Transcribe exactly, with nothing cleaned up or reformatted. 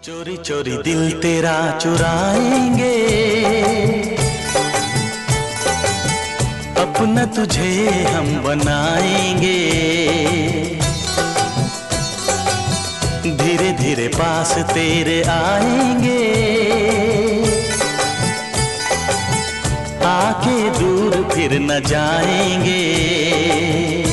चोरी चोरी दिल तेरा चुराएंगे, अपना तुझे हम बनाएंगे। धीरे धीरे पास तेरे आएंगे, आके दूर फिर न जाएंगे।